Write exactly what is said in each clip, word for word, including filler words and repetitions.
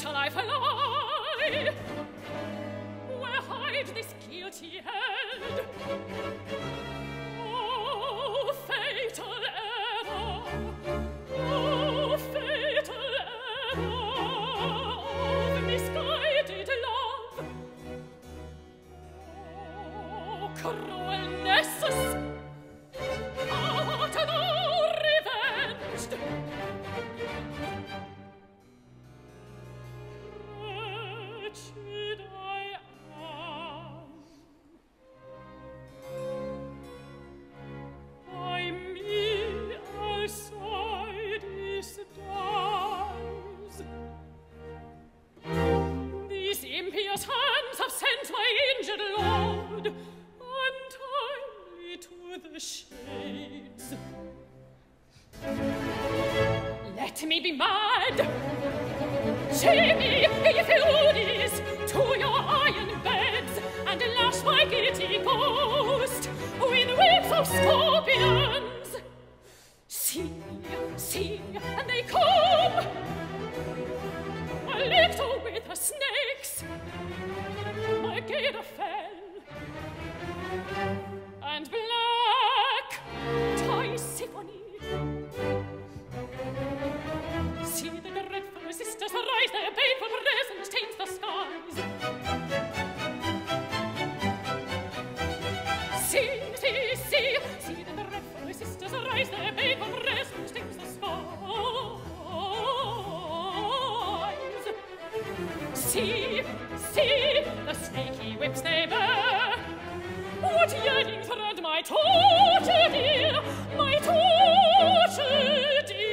shall I fly? Where hide this guilty head? Oh, fatal error! Oh, fatal error of misguided love! Oh, cruel Nessus! Art thou revenged? Wretched I am. By me Alcides dies. These impious hands have sent my injured lord untimely to the shades. Let me be mad. Chain me, if you please, to your iron beds, and lash my guilty ghost with whips of scorpions. See, see, and they come, a little with the snakes. My gaiter fell, and black Tisiphone. See the dreadful sisters rise, their baneful presence taints the skies. See, see, see, see the dreadful sisters rise, their baneful presence taints the skies. See, see, the snaky whips they bear. What yearnings rend my torture dear, my torture dear.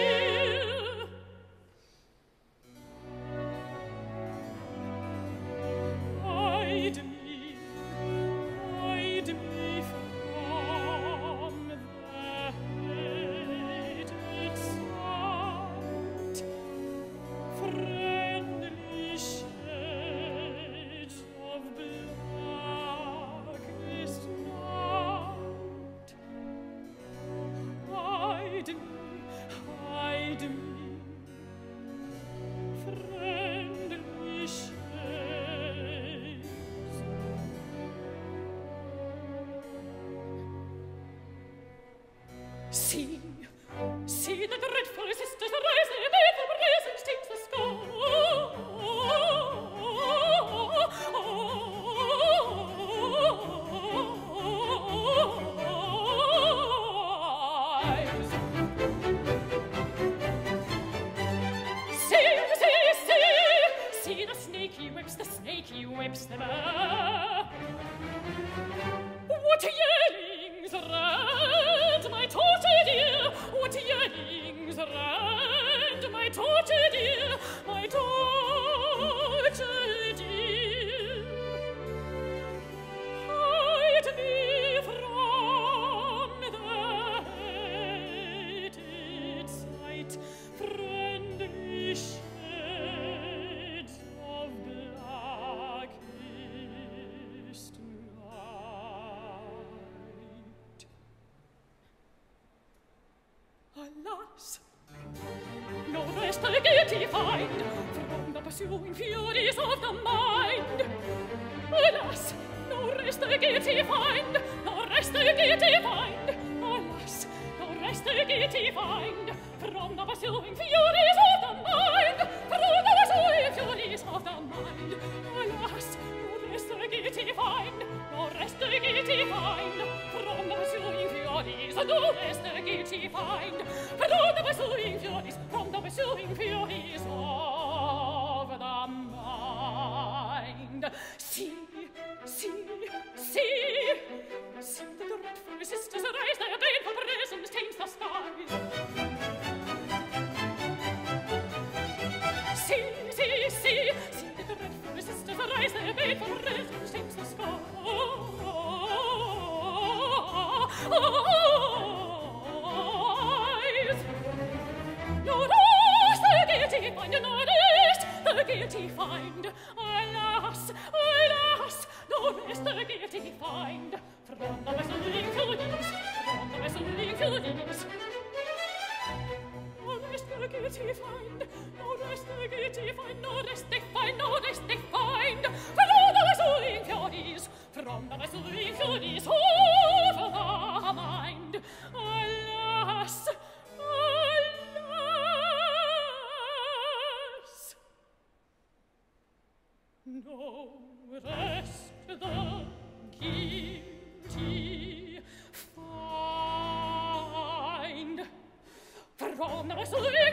Hide me, hide me from the hated sight, friendly shades of blackest night. Hide me, hide me, friendly shades. See, see the dreadful sisters rise, their baleful presence takes the skies. See, see, see, see the snaky whips, the snaky whips them up. What yearnings rend my torture dear, what yearnings rend my torture dear, my torture dear. Hide me from the hated sight, friendly shades of blackest night. Alas, no rest the guilty find from the pursuing furies of the mind. Alas, no rest the guilty find, no rest the guilty find. Alas, no rest the guilty find from the pursuing furies of the mind. From the pursuing furies of the mind. Alas, no rest the guilty find, no rest the guilty find from the pursuing furies. No rest the guilty find from the pursuing furies, from the pursuing furies of the mind. See, see, see, see the dreadful sisters rise, their baneful presence taints the skies. See, see, see, see the dreadful sisters rise, their baneful presence taints the skies. No rest the guilty find, no rest the guilty find. Alas, alas, no rest the guilty find from the pursuing furies, from the pursuing furies. No rest the guilty find, no rest the guilty find, no rest they find, no rest they find. From the pursuing furies, from the pursuing furies, over the mind. Alas, alas, no rest the guilty find. From the pursuing